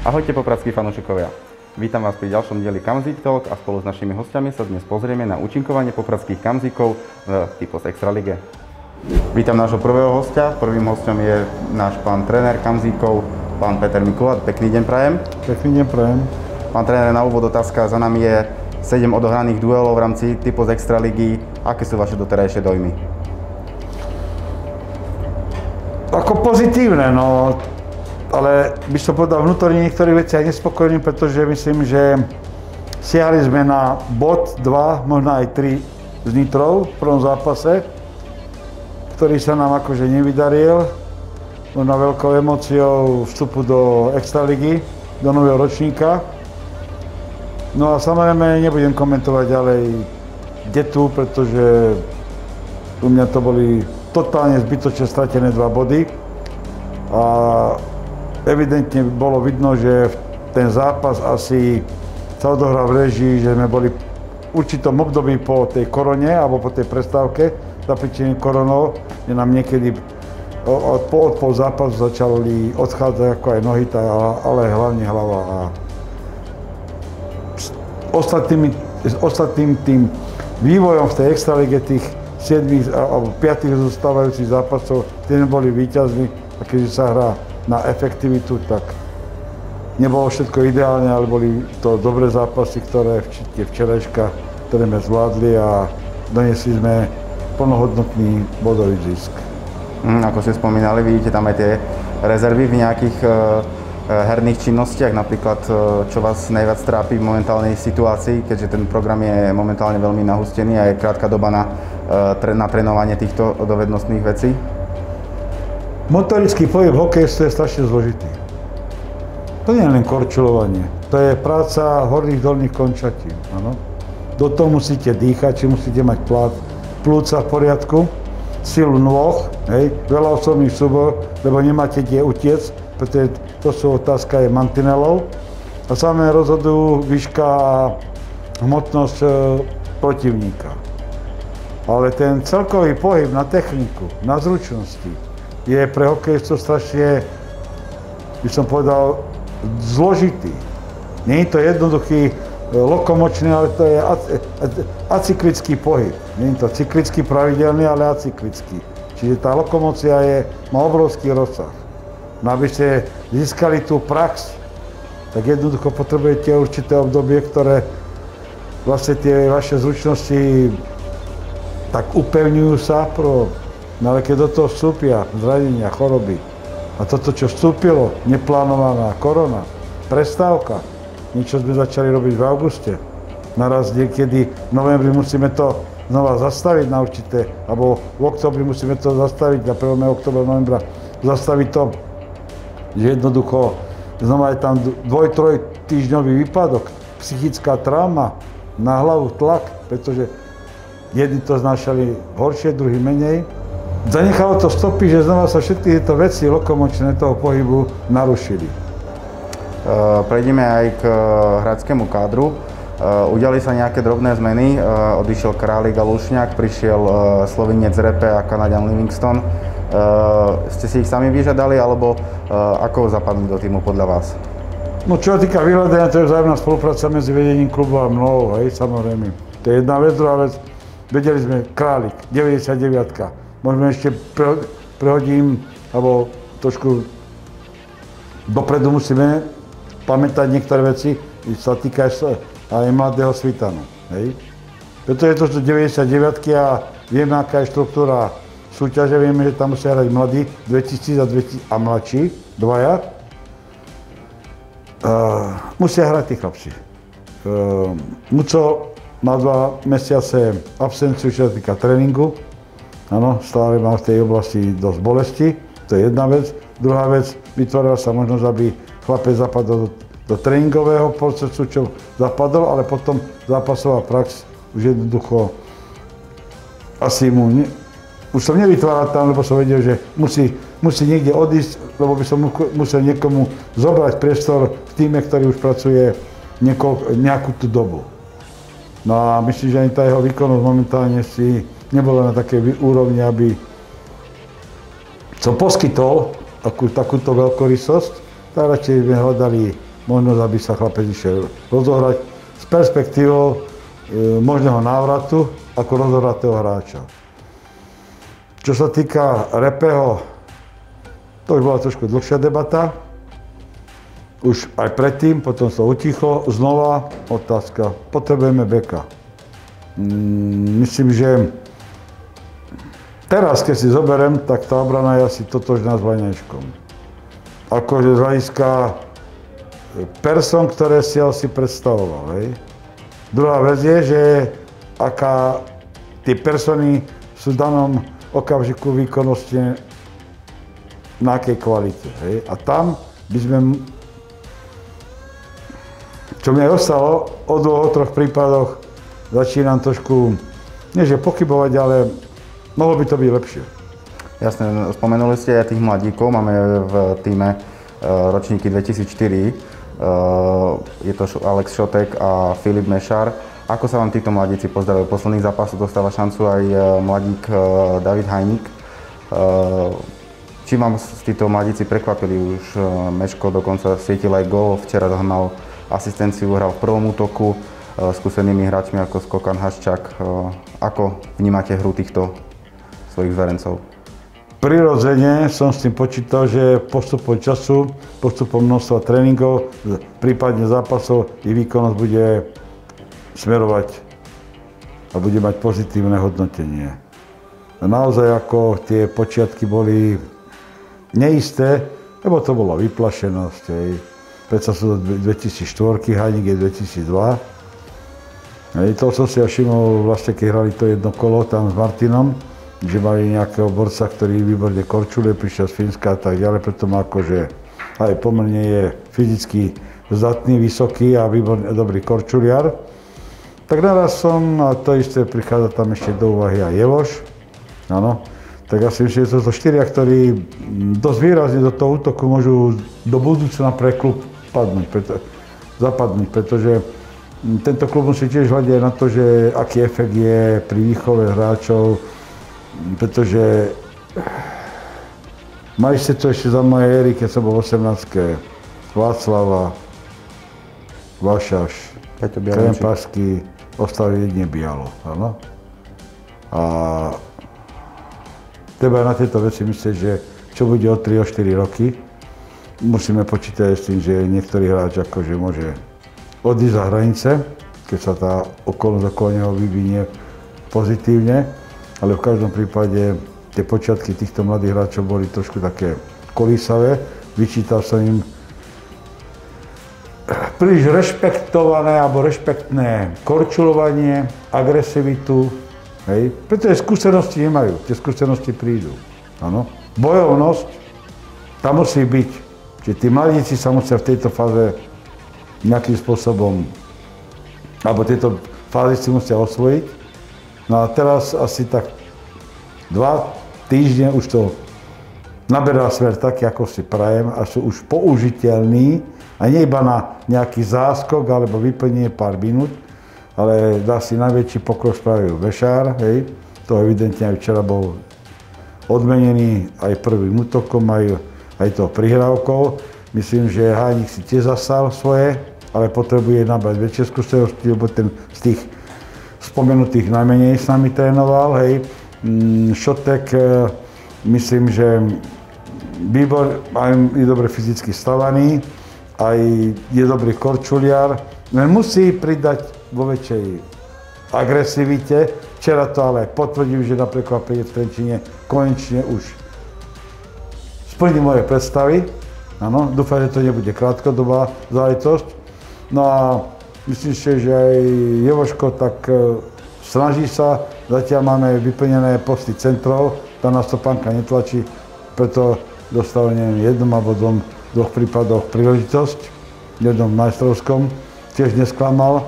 Ahojte popradskí fanúšikovia. Vítam vás pri ďalšom dieli Kamzik Talk a spolu s našimi hostiami sa dnes pozrieme na účinkovanie popradských kamzíkov v Typos Extralige. Vítam nášho prvého hostia. Prvým hostom je náš pán tréner kamzíkov, pán Peter Mikula. Pekný deň prajem. Pekný deň prajem. Pán tréner, na úvod otázka. Za nami je 7 odohraných duelov v rámci Typos Extraligy. Aké sú vaše doterajšie dojmy? Ako pozitívne, no. Ale by som povedal vnútorne niektorých veci aj nespokojný, pretože myslím, že siahli sme na bod 2, možno aj 3 z Nitrou v prvom zápase, ktorý sa nám akože nevydaril. Možno veľkou emóciou vstupu do Extraligy, do nového ročníka. No a samozrejme nebudem komentovať ďalej detu, pretože u mňa to boli totálne zbytočne stratené 2 body. A evidentne bolo vidno, že ten zápas asi sa odohral v režii, že sme boli v určitom období po tej korone alebo po tej prestávke zapríčinenej koronou, že nám niekedy od pol zápasu začali odchádzať ako aj nohy, ale hlavne hlava. A ostatným tým vývojom v tej extralige tých 7 alebo 5 zostávajúcich zápasov, tie sme boli víťazmi, a keďže sa hrá na efektivitu, tak nebolo všetko ideálne, ale boli to dobré zápasy, ktoré včerajška, ktoré sme zvládli a donesli sme plnohodnotný bodový zisk. Ako ste spomínali, vidíte tam aj tie rezervy v nejakých herných činnostiach, napríklad čo vás najviac trápi v momentálnej situácii, keďže ten program je momentálne veľmi nahustený a je krátka doba na trénovanie týchto dovednostných vecí? Motorický pohyb hokejistu je strašne zložitý. To nie je len korčulovanie, to je práca horných dolných končatín. Ano? Do toho musíte dýchať, či musíte mať plúca v poriadku, silu nôh, veľa osobných súbojov, lebo nemáte kde utiec, pretože to sú otázka je mantinelov. A samé rozhodujú výška a hmotnosť protivníka. Ale ten celkový pohyb na techniku, na zručnosti, je pre hokejistov strašne, by som povedal, zložitý. Nie je to jednoduchý lokomočný, ale to je acyklický pohyb. Nie je to cyklický pravidelný, ale acyklický. Čiže tá lokomócia má obrovský rozsah. No aby ste získali tú prax, tak jednoducho potrebujete určité obdobie, ktoré vlastne tie vaše zručnosti tak upevňujú sa ale keď do toho vstúpia zranenia, choroby a toto, čo vstúpilo, neplánovaná korona, prestávka, niečo sme začali robiť v auguste, naraz niekedy v novembri musíme to znova zastaviť na určité, alebo v októbri musíme to zastaviť, na 1. októbra, novembra zastaviť to, že jednoducho znova je tam 2-3 týždňový výpadok, psychická trauma, na hlavu tlak, pretože jedni to znášali horšie, druhí menej. Zanechalo to stopy, že znova sa všetky tieto veci lokomočné toho pohybu narušili. Prejdeme aj k hráčskému kádru. Udiali sa nejaké drobné zmeny. Odišiel Králik a Lušňák, prišiel Slovinec Repe a Kanaďan Livingston. Ste si ich sami vyžiadali, alebo ako zapadli do týmu podľa vás? No čo sa týka vyhľadania, to je vzájomná spolupráca medzi vedením klubu a mnou, samozrejme. To je jedna vec, druhá vec. Vedeli sme Králik, 99. Možno ešte prehodím, alebo trošku dopredu musíme pamätať niektoré veci, sa týka aj mladého Svitanu. Pretože to sú 99 a vieme, aká je štruktúra súťaže, vieme, že tam musia hrať mladí, 2000 a mladší, dvaja. Musia hrať tí chlapci. Muco má 2 mesiace absenciu, čo sa týka tréningu. Áno, stále mám v tej oblasti dosť bolesti, to je jedna vec. Druhá vec, vytvorila sa možnosť, aby chlapec zapadol do tréningového procesu, čo zapadol, ale potom zápasová prax už jednoducho asi už som nevytváral tam, lebo som vedel, že musí niekde odísť, lebo by som musel niekomu zobrať priestor v tíme, ktorý už pracuje nejakú tú dobu. No a myslím, že ani tá jeho výkonnosť momentálne si nebola na takej úrovni, aby som poskytol takúto veľkorysosť, tak radšej sme hľadali možnosť, aby sa chlapec išiel rozohrať s perspektívou možného návratu ako rozohratého hráča. Čo sa týka Repeho, to už bola trošku dlhšia debata. Už aj predtým, potom sa utichlo. Znova otázka, potrebujeme beka. Myslím, že teraz, keď si zoberiem, tak tá obrana je asi totožná s Vaňačkom. Akože z hľadiska person, ktoré si asi predstavoval. Hej. Druhá vec je, že aká tie persony sú v danom okamžiku výkonnosti na akej kvalite. Hej. A tam by sme, čo mi ostalo, o dvoch, o troch prípadoch začínam trošku, nie že pochybovať, ale mohlo by to byť lepšie. Jasne, spomenuli ste aj tých mladíkov, máme v týme ročníky 2004, je to Alex Šotek a Filip Mešár. Ako sa vám títo mladíci pozdravujú? V posledných zápasoch dostáva šancu aj mladík David Hajník. Či vám títo mladíci prekvapili? Už Meško dokonca svietil aj gól, včera zahnal asistenciu, hral v prvom útoku skúsenými hráčmi ako Skokan, Haščák. Ako vnímate hru týchto svojich zverencov? Prirodzene som s tým počítal, že postupom času, postupom množstva tréningov, prípadne zápasov, ich výkonnosť bude smerovať a bude mať pozitívne hodnotenie. A naozaj ako tie počiatky boli neisté, lebo to bola vyplašenosť. Predsa sú to 2004, Hajník je 2002. To som si všimol vlastne, keď hrali to jedno kolo tam s Martinom, že mali nejakého borca, ktorý výborne korčuluje, prišiel z Fínska a tak ďalej, preto má akože aj pomerne je fyzicky zdatný, vysoký a výborne dobrý korčuliar. Tak naraz som, a to isté prichádza tam ešte do úvahy aj Jevoš, áno, tak asi myslím, že to sú štyria, ktorí dosť výrazne do toho útoku môžu do budúcna pre klub zapadnúť, pretože tento klub musí tiež hľadiť na to, že aký efekt je pri výchove hráčov, pretože mali ste to ešte za mojej éry, keď som bol v 18. Václava, Vašaš, Krempašský, ostali jedine Bialo, áno. A treba na tieto veci myslieť, že čo bude o 3-4 roky, musíme počítať s tým, že niektorý hráč akože môže odísť za hranice, keď sa tá okolnosť okolo neho vyvinie pozitívne. Ale v každom prípade tie počiatky týchto mladých hráčov boli trošku také kolísavé. Vyčítal som im príliš rešpektované alebo rešpektné korčulovanie, agresivitu. Hej. Pretože skúsenosti nemajú, tie skúsenosti prídu. Áno. Bojovnosť, tam musí byť. Čiže tí mladíci sa musia v tejto fáze nejakým spôsobom, alebo tieto fázy si musia osvojiť. No a teraz asi tak 2 týždne už to naberá smer taký, ako si prajem a sú už použiteľní a nie iba na nejaký záskok alebo vyplnenie pár minút, ale dá si najväčší pokrok spravil Vešár, hej. To evidentne aj včera bol odmenený aj prvým útokom, aj to prihrávkou. Myslím, že Hajník si tiež zasal svoje, ale potrebuje nabrať väčšie skúsenosti, lebo ten z tých spomenutých najmenej s nami trénoval, hej. Šotek, myslím, že je dobre fyzicky stavaný, aj je dobrý korčuliar, len musí pridať vo väčšej agresivite. Včera to ale potvrdil, že na prekvapenie v Trenčine konečne už splní moje predstavy. Áno, dúfam, že to nebude krátkodobá záležitosť. No a myslím si, že aj Jevoško tak snaží sa, zatiaľ máme vyplnené posty centrov, tá nás to Panka netlačí, preto dostal v jednom alebo dvoch prípadoch príležitosť, v jednom majstrovskom, tiež nesklamal.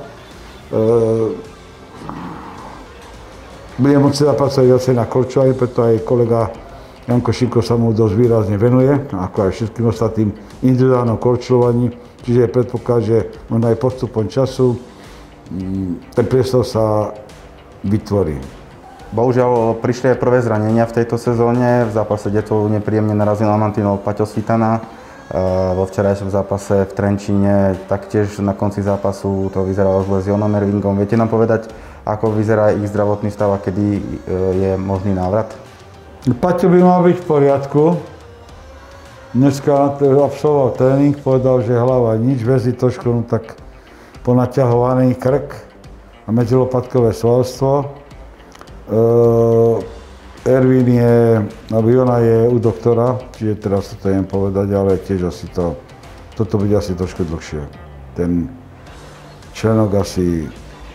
Budem môcť teda pracovať viacej na korčulári, preto aj kolega Janko Šinko sa mu dosť výrazne venuje, ako aj všetkým ostatným individuálnom korčulovaní. Čiže je predpoklad, že možno aj postupom času ten priestor sa vytvorí. Bohužiaľ prišli aj prvé zranenia v tejto sezóne. V zápase Detov nepríjemne narazil na mantinol Paťo Svitana. vo včerajšom zápase v Trenčíne, taktiež na konci zápasu to vyzeralo zle s Jonom Ervingom. Viete nám povedať, ako vyzerá ich zdravotný stav a kedy je možný návrat? Paťo by mal byť v poriadku. Dneska absolvoval tréning, povedal, že hlava nič, väzy trošku tak ponaťahovaný krk a medzilopatkové svalstvo. Ervin je, alebo Jona je u doktora, čiže teraz to neviem povedať, ale tiež asi toto bude asi trošku dlhšie. Ten členok asi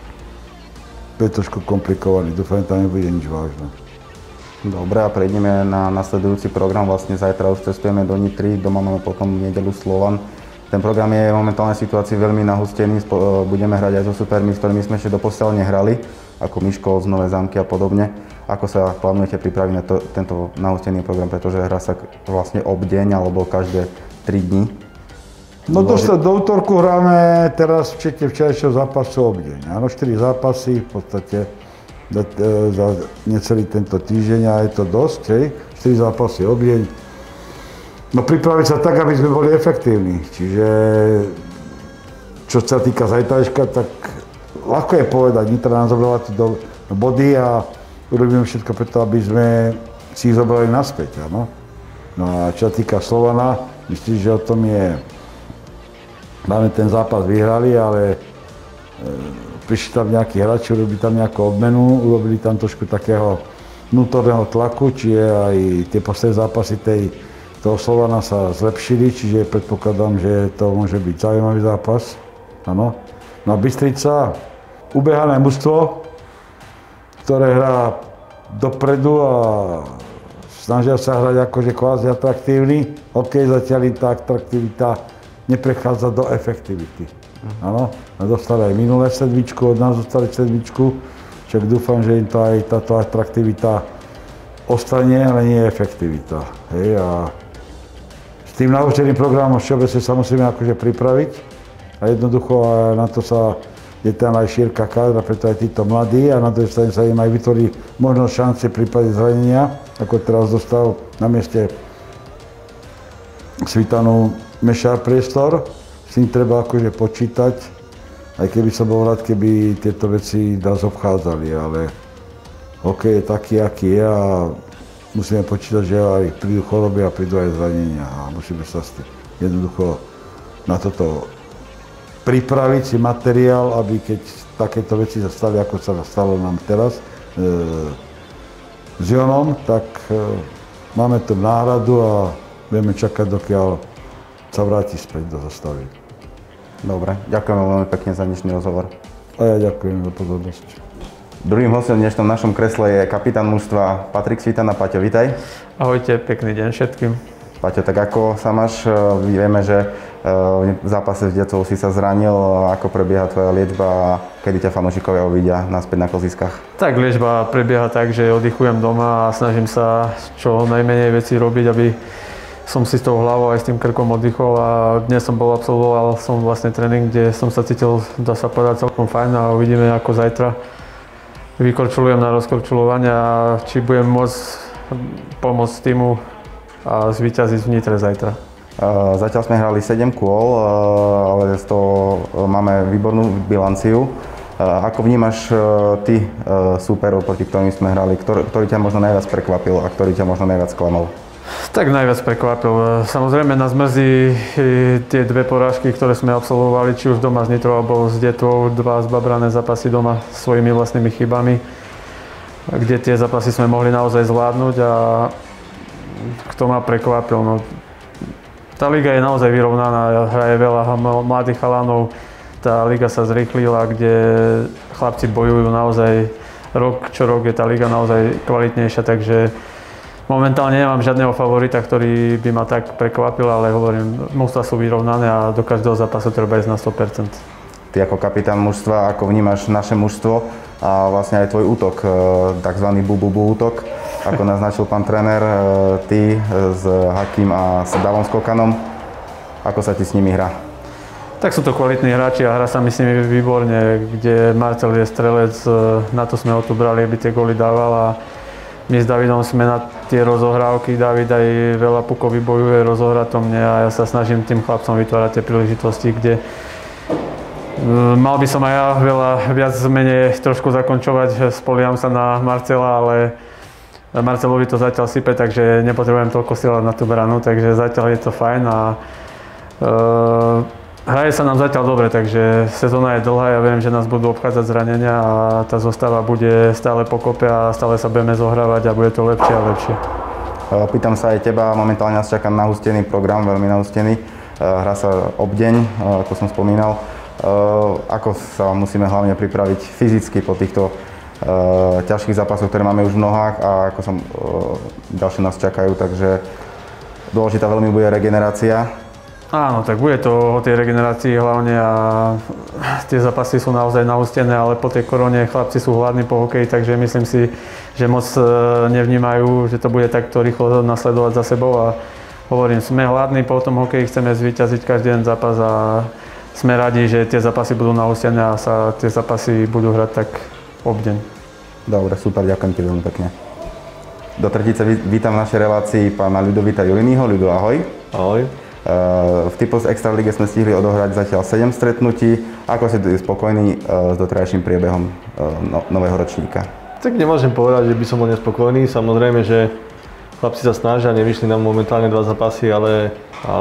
je trošku komplikovaný, dúfam, že tam nebude nič vážne. Dobre, a prejdeme na nasledujúci program. Vlastne zajtra už cestujeme do Nitry, doma máme potom nedeľu Slovan. Ten program je v momentálnej situácii veľmi nahustený, budeme hrať aj so supermi, s ktorými sme ešte doposiaľ nehrali, ako Miškov z Nové Zámky a podobne. Ako sa plánujete pripraviť na tento nahustený program, pretože hrá sa vlastne obdeň alebo každé 3 dní? No do útorku hráme teraz včerajšieho zápasu obdeň. Áno, 4 zápasy v podstate za necelý tento týždeň a je to dosť, hej? 4 zápasy obdeň. No pripraviť sa tak, aby sme boli efektívni. Čiže čo sa týka zajtrajška, tak ľahko je povedať, Nitra nám zobrala do body a urobíme všetko preto, aby sme si ich zobrali naspäť. Áno? No a čo sa týka Slovana, myslím, že o tom je, máme ten zápas vyhrali, ale prišli tam nejakí hráči, urobili tam nejakú obmenu, urobili tam trošku takého vnútorného tlaku, čiže aj tie posledné zápasy toho Slovana sa zlepšili, čiže predpokladám, že to môže byť zaujímavý zápas. Áno. No a Bystrica, ubehané mužstvo, ktoré hrá dopredu a snažia sa hrať akože kvázi atraktívny. OK, zatiaľ tá atraktivita neprechádza do efektivity. Áno. A dostali aj minulé sedmičku, od nás dostali sedmičku, však dúfam, že im to aj táto atraktivita ostane, ale nie je efektivita. Hej, a s tým naučeným programom všeobecne sa musíme akože pripraviť a jednoducho na to je tam aj šírka kádra, preto aj títo mladí a na druhej strane sa im aj vytvorí možnosť šance v prípade zranenia, ako teraz dostal na mieste Svitanu Mešár priestor, s tým treba akože počítať, aj keby som bol rád, keby tieto veci nás obchádzali, ale hokej je taký, aký je a musíme počítať, že aj prídu choroby a prídu aj zranenia a musíme sa jednoducho na toto pripraviť si materiál, aby keď takéto veci sa stali, ako sa stalo nám teraz s Jonom, tak máme tu náhradu a budeme čakať, dokiaľ sa vráti späť do zostavy. Dobre, ďakujem veľmi pekne za dnešný rozhovor. A ja ďakujem za pozornosť. Druhým hostom v dnešnom našom kresle je kapitán mužstva Patrik Svitana. Paťo, vitaj. Ahojte, pekný deň všetkým. Paťo, tak ako sa máš? Vieme, že v zápase s Dedcovou si sa zranil. Ako prebieha tvoja liečba a kedy ťa fanúšikovia uvidia naspäť na klziskách? Tak liečba prebieha tak, že oddychujem doma a snažím sa čo najmenej veci robiť, aby som si s tou hlavou aj s tým krkom oddychol a dnes absolvoval som vlastne tréning, kde som sa cítil, dá sa povedať, celkom fajn a uvidíme, ako zajtra vykorčulujem na rozkorčulovanie a či budem môcť pomôcť týmu a zvíťaziť v Nitre zajtra. Zatiaľ sme hrali 7 kôl, ale z toho máme výbornú bilanciu. Ako vnímaš ty súperov, proti ktorým sme hrali, ktorý ťa možno najviac prekvapil a ktorý ťa možno najviac klamal? Tak najviac prekvapil. Samozrejme nás mrzí tie dve porážky, ktoré sme absolvovali, či už doma s Nitrou alebo s Detvou, dva zbabrané zápasy doma svojimi vlastnými chybami, kde tie zápasy sme mohli naozaj zvládnuť a kto ma prekvapil. No, tá liga je naozaj vyrovnaná, hraje veľa mladých chalanov, tá liga sa zrýchlila, kde chlapci bojujú naozaj rok čo rok, je tá liga naozaj kvalitnejšia, takže momentálne nemám žiadneho favorita, ktorý by ma tak prekvapil, ale hovorím, mužstva sú vyrovnané a do každého zápasu treba ísť na 100%. Ty ako kapitán mužstva, ako vnímaš naše mužstvo a vlastne aj tvoj útok, takzvaný bu-bu-bu útok, ako naznačil pán tréner, ty s Hakim a s Davom Skokanom, ako sa ti s nimi hrá? Tak sú to kvalitní hráči a hra sa mi s nimi výborne, kde Marcel je strelec, na to sme ho tu brali, aby tie góly dával a my s Davidom sme na tie rozohrávky, David aj veľa pukov vybojuje, rozohrá to mne a ja sa snažím tým chlapcom vytvárať tie príležitosti, kde mal by som aj ja viac menej trošku zakončovať, spolieham sa na Marcela, ale Marcelovi to zatiaľ sype, takže nepotrebujem toľko sielať na tú branu, takže zatiaľ je to fajn a hraje sa nám zatiaľ dobre, takže sezóna je dlhá, ja viem, že nás budú obchádzať zranenia a tá zostava bude stále pokope a stále sa budeme zohrávať a bude to lepšie a lepšie. Pýtam sa aj teba, momentálne nás čaká nahustený program, veľmi nahustený. Hrá sa obdeň, ako som spomínal. Ako sa musíme hlavne pripraviť fyzicky po týchto ťažkých zápasoch, ktoré máme už v nohách a ako som ďalšie nás čakajú, takže dôležitá veľmi bude regenerácia. Áno, tak bude to o tej regenerácii hlavne a tie zápasy sú naozaj nahustené, ale po tej korone chlapci sú hladní po hokeji, takže myslím si, že moc nevnímajú, že to bude takto rýchlo nasledovať za sebou a hovorím, sme hladní po tom hokeji, chceme zvíťaziť každý jeden zápas a sme radi, že tie zápasy budú nahustené a sa tie zápasy budú hrať tak obdeň. Dobre, super, ďakujem ti veľmi pekne. Do tretice vítam v našej relácii pána Ľudovita Julinyho. Ľudo, ahoj. Ahoj. V Tipos Extralíge sme stihli odohrať zatiaľ 7 stretnutí. Ako si spokojný s doterajším priebehom nového ročníka? Tak nemôžem povedať, že by som bol nespokojný. Samozrejme, že chlapci sa snažia, nevyšli nám momentálne 2 zápasy, ale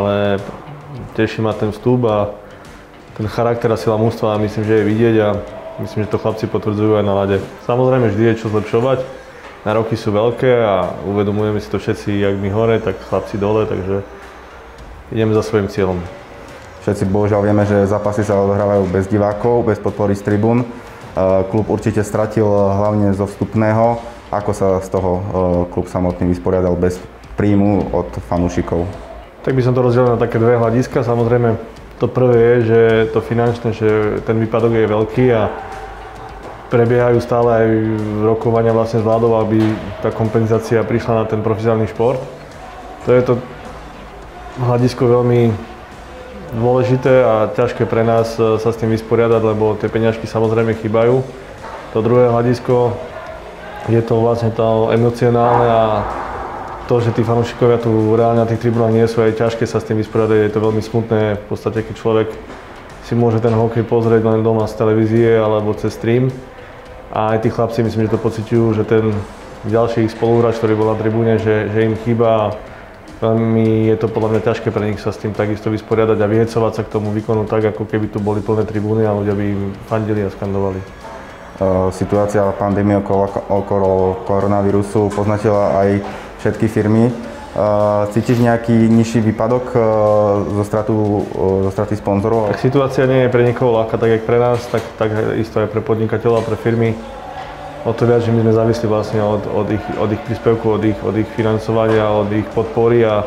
teší ma ten vstup a ten charakter a sila mužstva a myslím, že je vidieť a myslím, že to chlapci potvrdzujú aj na ľade. Samozrejme, vždy je čo zlepšovať. Nároky sú veľké a uvedomujeme si to všetci, jak my hore, tak chlapci dole, takže ideme za svojím cieľom. Všetci bohužiaľ vieme, že zápasy sa odohrávajú bez divákov, bez podpory z tribún. Klub určite stratil hlavne zo vstupného. Ako sa z toho klub samotný vysporiadal bez príjmu od fanúšikov? Tak by som to rozdelil na také 2 hľadiska. Samozrejme, to prvé je, že to finančné, že ten výpadok je veľký a prebiehajú stále aj rokovania vlastne s vládou, aby tá kompenzácia prišla na ten profesionálny šport. To je to hľadisko veľmi dôležité a ťažké pre nás sa s tým vysporiadať, lebo tie peňažky samozrejme chýbajú. To druhé hľadisko je to vlastne to emocionálne a to, že tí fanúšikovia tu reálne na tých tribúnach nie sú, aj ťažké sa s tým vysporiadať, je to veľmi smutné. V podstate, keď človek si môže ten hokej pozrieť len doma z televízie alebo cez stream. A aj tí chlapci, myslím, že to pociťujú, že ten ďalší ich spoluhráč, ktorý bol na tribúne, že im chýba. Veľmi je to podľa mňa ťažké pre nich sa s tým takisto vysporiadať a vyhecovať sa k tomu výkonu tak, ako keby tu boli plné tribúny a ľudia by im fandili a skandovali. Situácia pandémie okolo koronavírusu poznačila aj všetky firmy. Cítiš nejaký nižší výpadok zo straty sponzorov? Tak situácia nie je pre niekoho ľahká, tak jak pre nás, tak isto aj pre podnikateľov a pre firmy. O to viac, že my sme závisli vlastne od ich príspevku, od ich financovania, od ich podpory a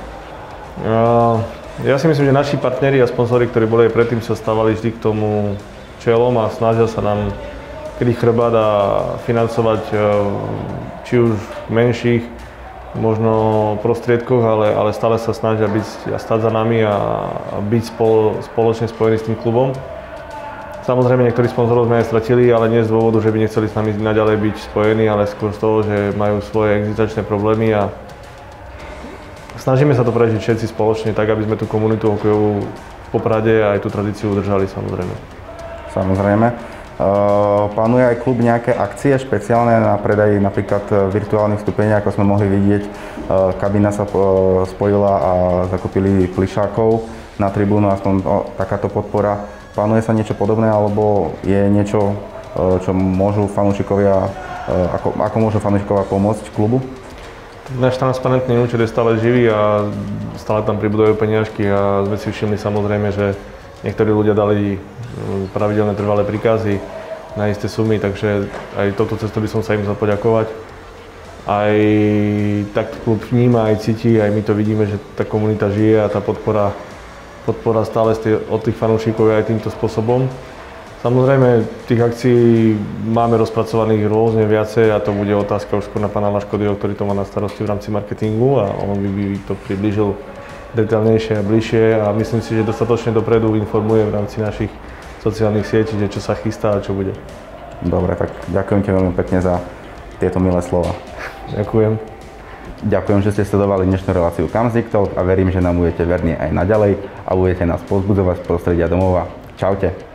ja si myslím, že naši partneri a sponzori, ktorí boli aj predtým, sa stávali vždy k tomu čelom a snažia sa nám kryť chrbát a financovať či už menších možno prostriedkoch, ale stále sa snažia byť a stať za nami a byť spoločne spojení s tým klubom. Samozrejme, niektorí sponzorov sme aj stratili, ale nie z dôvodu, že by nechceli s nami naďalej byť spojení, ale skôr z toho, že majú svoje existenčné problémy a snažíme sa to prežiť všetci spoločne tak, aby sme tú komunitu hokejovú v Poprade a aj tú tradíciu udržali, samozrejme. Samozrejme. Plánuje aj klub nejaké akcie špeciálne na predaj napríklad virtuálnych vstupení, ako sme mohli vidieť. Kabína sa spojila a zakúpili plišákov na tribúnu, aspoň takáto podpora. Plánuje sa niečo podobné, alebo je niečo, čo môžu fanúšikovia, ako môžu fanúšikovia pomôcť klubu? Náš transparentný účet je stále živý a stále tam pribúdajú peniažky a sme si všimli samozrejme, že niektorí ľudia dali pravidelné trvalé príkazy na isté sumy, takže aj touto cestou by som sa im chcel poďakovať. Aj tak klub vníma, aj cíti, aj my to vidíme, že tá komunita žije a tá podpora stále od tých fanúšikov aj týmto spôsobom. Samozrejme, tých akcií máme rozpracovaných rôzne viacej a to bude otázka už skôr na pána Laškodyho, ktorý to má na starosti v rámci marketingu a on by to priblížil detailnejšie a bližšie a myslím si, že dostatočne dopredu informuje v rámci našich sociálnych sietí, že čo sa chystá a čo bude. Dobre, tak ďakujem ti veľmi pekne za tieto milé slova. Ďakujem. Ďakujem, že ste sledovali dnešnú reláciu Kamzik Talk a verím, že nám budete verní aj naďalej a budete nás povzbudzovať z prostredia domova. Čaute.